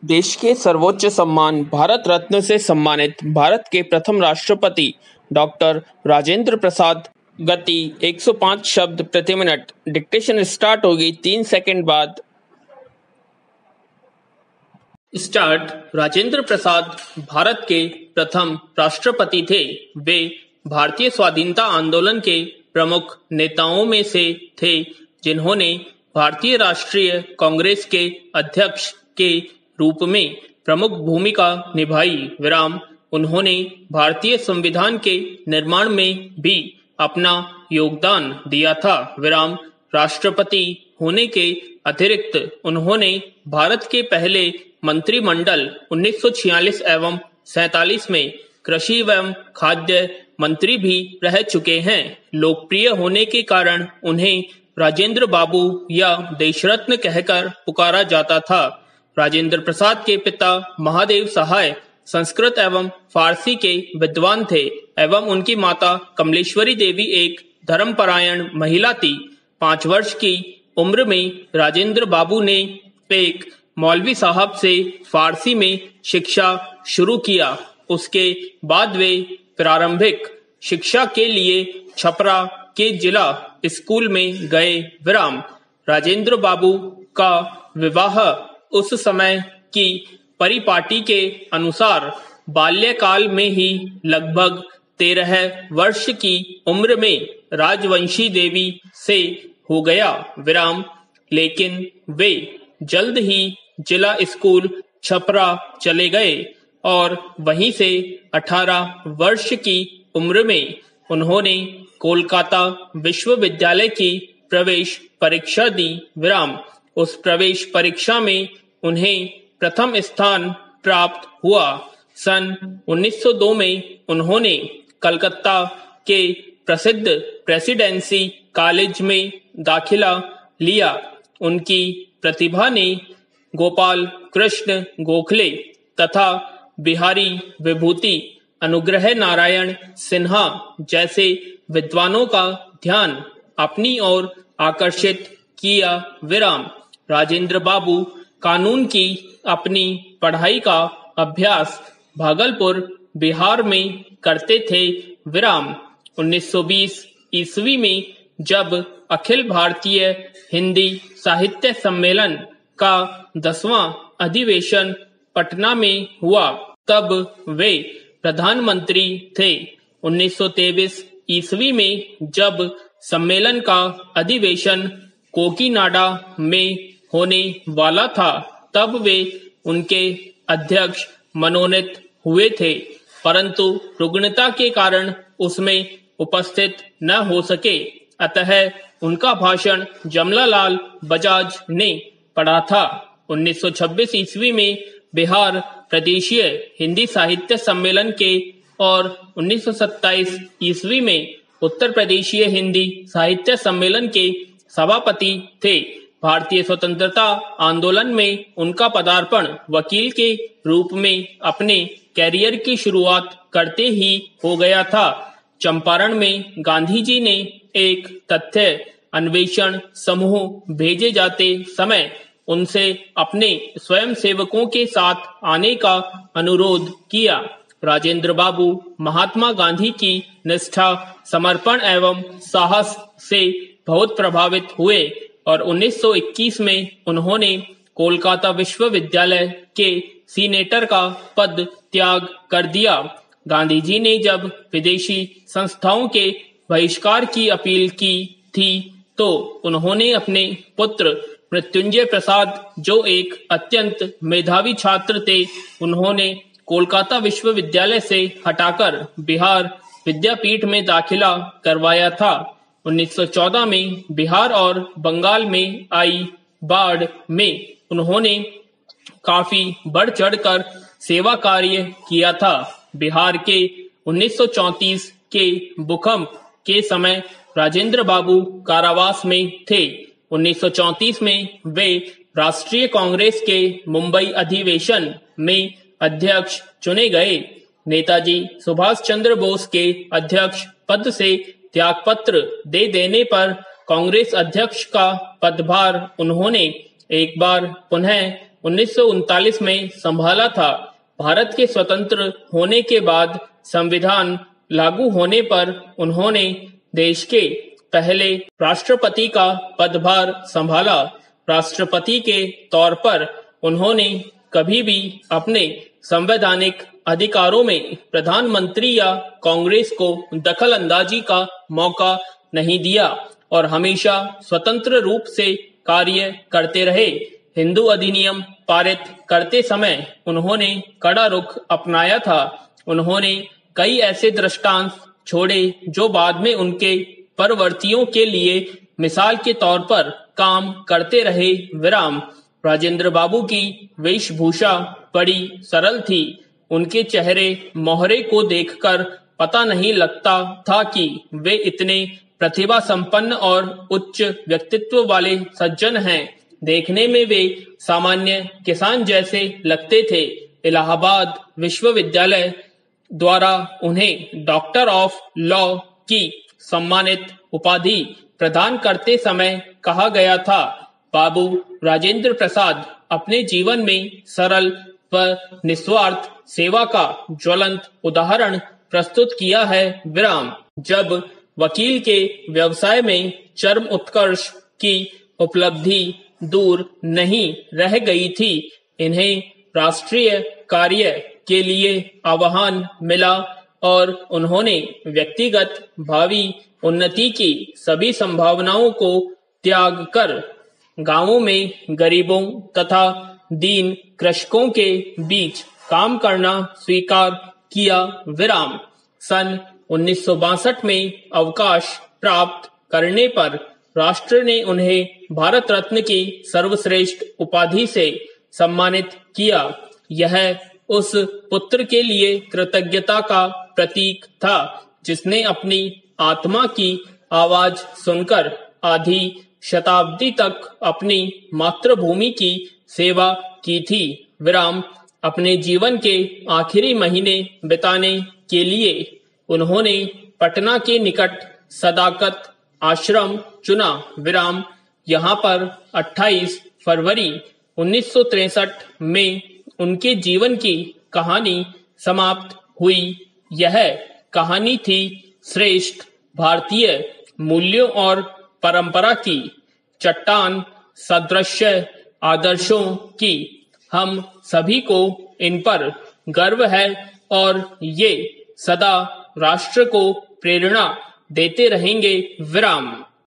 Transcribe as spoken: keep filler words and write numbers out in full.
देश के सर्वोच्च सम्मान भारत रत्न से सम्मानित भारत के प्रथम राष्ट्रपति डॉक्टर राजेंद्र प्रसाद। गति एक सौ पाँच शब्द प्रति मिनट। डिक्टेशन स्टार्ट होगी तीन सेकंड बाद। स्टार्ट। राजेंद्र प्रसाद भारत के प्रथम राष्ट्रपति थे। वे भारतीय स्वाधीनता आंदोलन के प्रमुख नेताओं में से थे, जिन्होंने भारतीय राष्ट्रीय कांग्रेस के अध्यक्ष के रूप में प्रमुख भूमिका निभाई। विराम उन्होंने भारतीय संविधान के निर्माण में भी अपना योगदान दिया था। विराम राष्ट्रपति होने के अतिरिक्त उन्होंने भारत के पहले मंत्रिमंडल उन्नीस सौ छियालीस एवं सैतालीस में कृषि एवं खाद्य मंत्री भी रह चुके हैं। लोकप्रिय होने के कारण उन्हें राजेंद्र बाबू या देशरत्न कहकर पुकारा जाता था। राजेंद्र प्रसाद के पिता महादेव सहाय संस्कृत एवं फारसी के विद्वान थे एवं उनकी माता कमलेश्वरी देवी एक धर्मपरायण महिला थी। पाँच वर्ष की उम्र में राजेंद्र बाबू ने एक मौलवी साहब से फारसी में शिक्षा शुरू किया। उसके बाद वे प्रारंभिक शिक्षा के लिए छपरा के जिला स्कूल में गए। विराम राजेंद्र बाबू का विवाह उस समय की परिपाटी के अनुसार बाल्यकाल में ही लगभग तेरह वर्ष की उम्र में राजवंशी देवी से हो गया। विराम लेकिन वे जल्द ही जिला स्कूल छपरा चले गए और वहीं से अठारह वर्ष की उम्र में उन्होंने कोलकाता विश्वविद्यालय की प्रवेश परीक्षा दी। विराम उस प्रवेश परीक्षा में उन्हें प्रथम स्थान प्राप्त हुआ। सन उन्नीस सौ दो में उन्होंने कलकत्ता के प्रसिद्ध प्रेसिडेंसी कॉलेज में दाखिला लिया। उनकी प्रतिभा ने गोपाल कृष्ण गोखले तथा बिहारी विभूति अनुग्रह नारायण सिन्हा जैसे विद्वानों का ध्यान अपनी ओर आकर्षित किया। विराम राजेंद्र बाबू कानून की अपनी पढ़ाई का अभ्यास भागलपुर बिहार में करते थे। विराम उन्नीस सौ बीस ईस्वी में जब अखिल भारतीय हिंदी साहित्य सम्मेलन का दसवां अधिवेशन पटना में हुआ, तब वे प्रधानमंत्री थे। उन्नीस सौ तेईस ईस्वी में जब सम्मेलन का अधिवेशन कोकीनाडा में होने वाला था, तब वे उनके अध्यक्ष मनोनीत हुए थे, परंतु रुग्णता के कारण उसमें उपस्थित न हो सके। अतः उनका भाषण जमनालाल बजाज ने पढ़ा था। उन्नीस सौ छब्बीस ईस्वी में बिहार प्रदेशीय हिंदी साहित्य सम्मेलन के और उन्नीस सौ सत्ताईस ईस्वी में उत्तर प्रदेशीय हिंदी साहित्य सम्मेलन के सभापति थे। भारतीय स्वतंत्रता आंदोलन में उनका पदार्पण वकील के रूप में अपने कैरियर की शुरुआत करते ही हो गया था। चंपारण में गांधी जी ने एक तथ्य अन्वेषण समूह भेजे जाते समय उनसे अपने स्वयंसेवकों के साथ आने का अनुरोध किया। राजेंद्र बाबू महात्मा गांधी की निष्ठा, समर्पण एवं साहस से बहुत प्रभावित हुए और उन्नीस सौ इक्कीस में उन्होंने कोलकाता विश्वविद्यालय के सीनेटर का पद त्याग कर दिया। गांधी जी ने जब विदेशी संस्थाओं के बहिष्कार की अपील की थी, तो उन्होंने अपने पुत्र मृत्युंजय प्रसाद, जो एक अत्यंत मेधावी छात्र थे, उन्होंने कोलकाता विश्वविद्यालय से हटाकर बिहार विद्यापीठ में दाखिला करवाया था। उन्नीस सौ चौदह में बिहार और बंगाल में आई बाढ़ में उन्होंने काफी बढ़ चढ़कर सेवा कार्य किया था। बिहार के उन्नीस सौ चौंतीस के भूकंप के समय राजेंद्र बाबू कारावास में थे। उन्नीस सौ चौंतीस में वे राष्ट्रीय कांग्रेस के मुंबई अधिवेशन में अध्यक्ष चुने गए। नेताजी सुभाष चंद्र बोस के अध्यक्ष पद से त्यागपत्र दे देने पर कांग्रेस अध्यक्ष का पदभार उन्होंने एक बार पुनः उन्नीस सौ उनतालीस में संभाला था। भारत के स्वतंत्र होने के बाद संविधान लागू होने पर उन्होंने देश के पहले राष्ट्रपति का पदभार संभाला। राष्ट्रपति के तौर पर उन्होंने कभी भी अपने संवैधानिक अधिकारों में प्रधानमंत्री या कांग्रेस को दखल अंदाजी का मौका नहीं दिया और हमेशा स्वतंत्र रूप से कार्य करते रहे। हिंदू अधिनियम पारित करते समय उन्होंने कड़ा रुख अपनाया था। उन्होंने कई ऐसे दृष्टांत छोड़े जो बाद में उनके परवर्तियों के लिए मिसाल के तौर पर काम करते रहे। विराम राजेंद्र बाबू की वेशभूषा बड़ी सरल थी। उनके चेहरे मोहरे को देखकर पता नहीं लगता था कि वे इतने प्रतिभा संपन्न और उच्च व्यक्तित्व वाले सज्जन हैं। देखने में वे सामान्य किसान जैसे लगते थे। इलाहाबाद विश्वविद्यालय द्वारा उन्हें डॉक्टर ऑफ लॉ की सम्मानित उपाधि प्रदान करते समय कहा गया था। बाबू राजेंद्र प्रसाद अपने जीवन में सरल व निस्वार्थ सेवा का ज्वलंत उदाहरण प्रस्तुत किया है। विराम जब वकील के व्यवसाय में चरम उत्कर्ष की उपलब्धि दूर नहीं रह गई थी, इन्हें राष्ट्रीय कार्य के लिए आह्वान मिला और उन्होंने व्यक्तिगत भावी उन्नति की सभी संभावनाओं को त्याग कर गांवों में गरीबों तथा दीन कृषकों के बीच काम करना स्वीकार किया। विराम सन उन्नीस सौ बासठ में अवकाश प्राप्त करने पर राष्ट्र ने उन्हें भारत रत्न की सर्वश्रेष्ठ उपाधि से सम्मानित किया। यह उस पुत्र के लिए कृतज्ञता का प्रतीक था जिसने अपनी आत्मा की आवाज सुनकर आधी शताब्दी तक अपनी मातृभूमि की सेवा की थी। विराम अपने जीवन के आखिरी महीने बिताने के लिए उन्होंने पटना के निकट सदाकत आश्रम चुना। विराम यहाँ पर अट्ठाईस फरवरी उन्नीस सौ तिरसठ में उनके जीवन की कहानी समाप्त हुई। यह कहानी थी श्रेष्ठ भारतीय मूल्यों और परंपरा की, चट्टान सदृश आदर्शों की। हम सभी को इन पर गर्व है और ये सदा राष्ट्र को प्रेरणा देते रहेंगे। विराम।